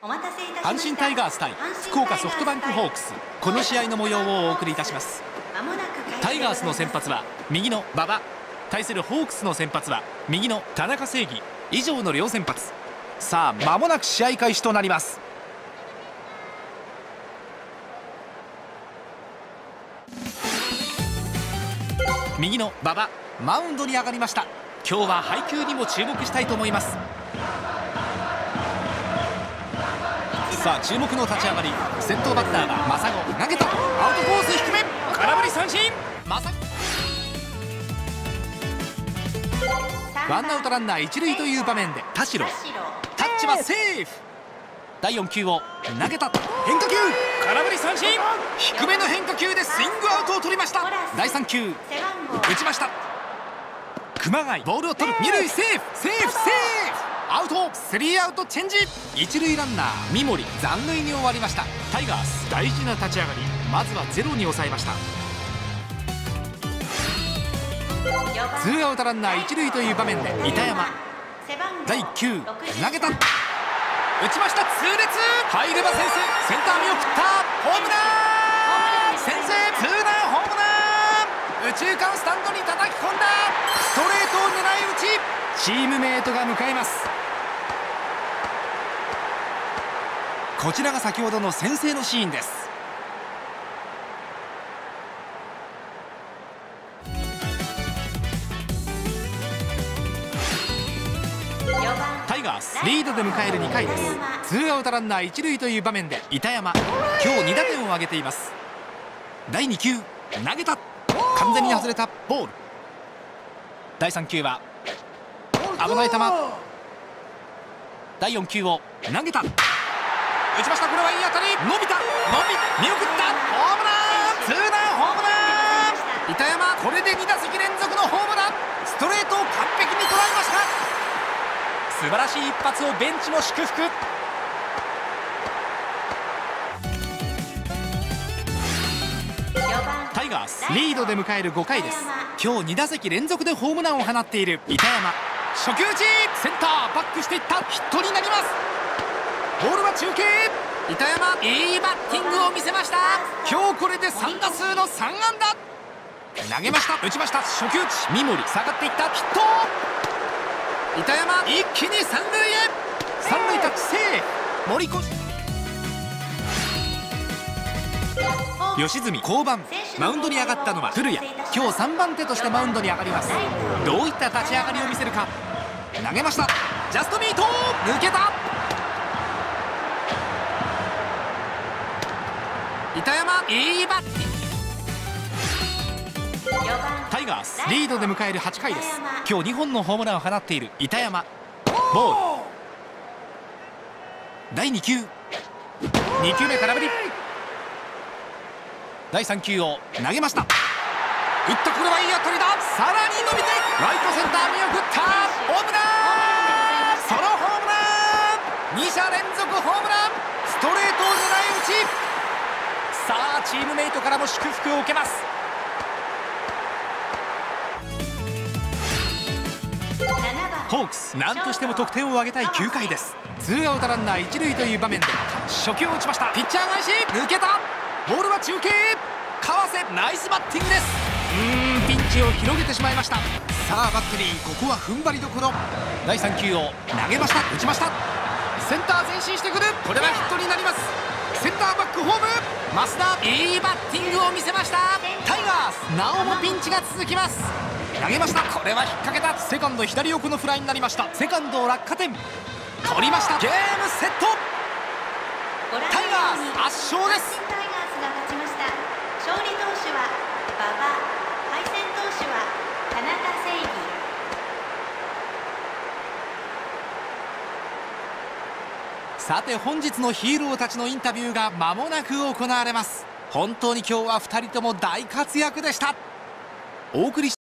阪神タイガース対福岡ソフトバンクホークス、この試合の模様をお送りいたします。タイガースの先発は右の馬場、対するホークスの先発は右の田中正義、以上の両先発。さあ間もなく試合開始となります。右の馬場、マウンドに上がりました。今日は配球にも注目したいと思います。さあ注目の立ち上がり、先頭バッターが正子、投げた、アウトコース低め、空振り三振。ワンアウトランナー一塁という場面で田代、タッチはセーフ。第4球を投げた、変化球、空振り三振。低めの変化球でスイングアウトを取りました。第3球打ちました。熊谷、ボールを取る、二塁セーフ、セーフ、セーフ、アウト。スリーアウトチェンジ。一塁ランナー三森、残塁に終わりました。タイガース大事な立ち上がり、まずはゼロに抑えました。ツーアウトランナー一塁という場面で板山、第1球投げた、打ちました。痛烈、入れば先制。センター見送った、ホームラン、先制、ツーランホームラン。右中間スタンドに叩き込んだ、ストレートを狙い撃ち。チームメートが迎えます。こちらが先ほどの先制のシーンです。タイガースリードで迎える2回です。ツーアウトランナー一塁という場面で板山、今日2打点を挙げています。第2球投げた、完全に外れた、ボール。第3球は危ない球。第4球を投げた、打ちました。これはいい当たり、伸びた、見送った、ホームラン、ツーランホームラン。板山、これで2打席連続のホームラン。ストレートを完璧に捉えました。素晴らしい一発をベンチも祝福。タイガースリードで迎える5回です。今日2打席連続でホームランを放っている板山、初球打ち、センターバックしていった、ヒットになります。ボールは中継。板山、いいバッティングを見せました。今日これで3打数の3安打。投げました、打ちました、初球打ち、三森下がっていった、ヒット。板山、一気に三塁へ、三塁タッチセーフ。森越、吉住降板、マウンドに上がったのは古谷。今日3番手としてマウンドに上がります。どういった立ち上がりを見せるか。投げました、ジャストミート、抜けた。板山、いいバッティング。タイガースリードで迎える8回です。今日2本のホームランを放っている板山、ボール。第2球、2球目空振り。第3球を投げました、打った、これはいい当たりだ。さらに伸びてライトセンター見送った、ホームラン、ソロホームラン、2者連続ホームラン、ストレートを狙い撃ち。さあチームメイトからも祝福を受けます。ホークス何としても得点を挙げたい9回です。ツーアウトランナー一塁という場面で初球を打ちました。ピッチャー返し、抜けた、ボールは中継、川瀬、ナイスバッティングです。ピンチを広げてしまいました。さあバッテリー、ここは踏ん張りどころ。第3球を投げました、打ちました、センター前進してくる、これはヒットになります。センターバックホーム、増田、いいバッティングを見せました。タイガースなおもピンチが続きます。投げました、これは引っ掛けた、セカンド左横のフライになりました。セカンドを落下点、取りました。ゲームセット、タイガース圧勝です。 タイガースが勝ちました。勝利投手は馬場、敗戦投手は田中正義。 さて本日のヒーローたちのインタビューが間もなく行われます。本当に今日は2人とも大活躍でした。お送り